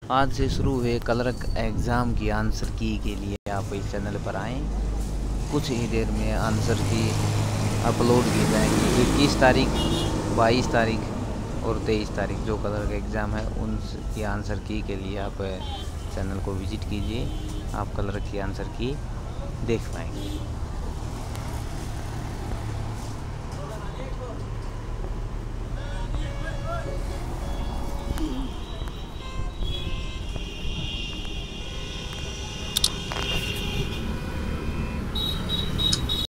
आज से शुरू हुए क्लर्क एग्ज़ाम की आंसर की के लिए आप इस चैनल पर आएँ। कुछ ही देर में आंसर की अपलोड की जाएंगी। 21 तारीख, 22 तारीख और 23 तारीख जो क्लर्क एग्ज़ाम है उनकी आंसर की के लिए आप चैनल को विज़िट कीजिए। आप क्लर्क की आंसर की देख पाएंगे।